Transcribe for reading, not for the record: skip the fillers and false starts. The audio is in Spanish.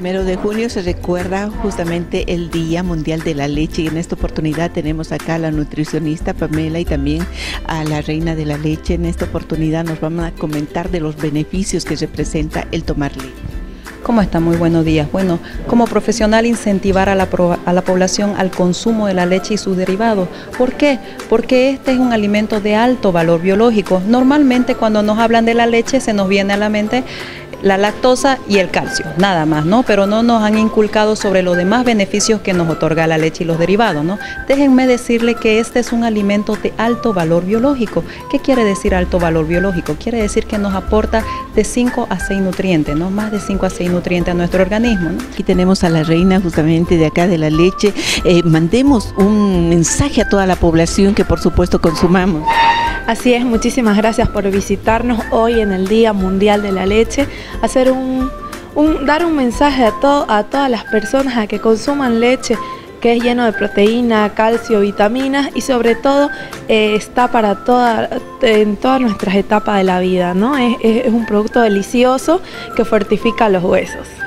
1 de junio se recuerda justamente el Día Mundial de la Leche y en esta oportunidad tenemos acá a la nutricionista Pamela y también a la reina de la leche. En esta oportunidad nos vamos a comentar de los beneficios que representa el tomar leche. ¿Cómo está? Muy buenos días. Bueno, como profesional incentivar a la población al consumo de la leche y sus derivados. ¿Por qué? Porque este es un alimento de alto valor biológico. Normalmente cuando nos hablan de la leche se nos viene a la mente la lactosa y el calcio, nada más, ¿no? Pero no nos han inculcado sobre los demás beneficios que nos otorga la leche y los derivados, ¿no? Déjenme decirle que este es un alimento de alto valor biológico. ¿Qué quiere decir alto valor biológico? Quiere decir que nos aporta de 5 a 6 nutrientes, ¿no? Más de 5 a 6 nutrientes a nuestro organismo, ¿no? Aquí tenemos a la reina justamente de acá de la leche. Mandemos un mensaje a toda la población que por supuesto consumamos. Así es, muchísimas gracias por visitarnos hoy en el Día Mundial de la Leche. Dar un mensaje a todas las personas a que consuman leche, que es lleno de proteína, calcio, vitaminas y sobre todo está en todas nuestras etapas de la vida, ¿no? Es un producto delicioso que fortifica los huesos.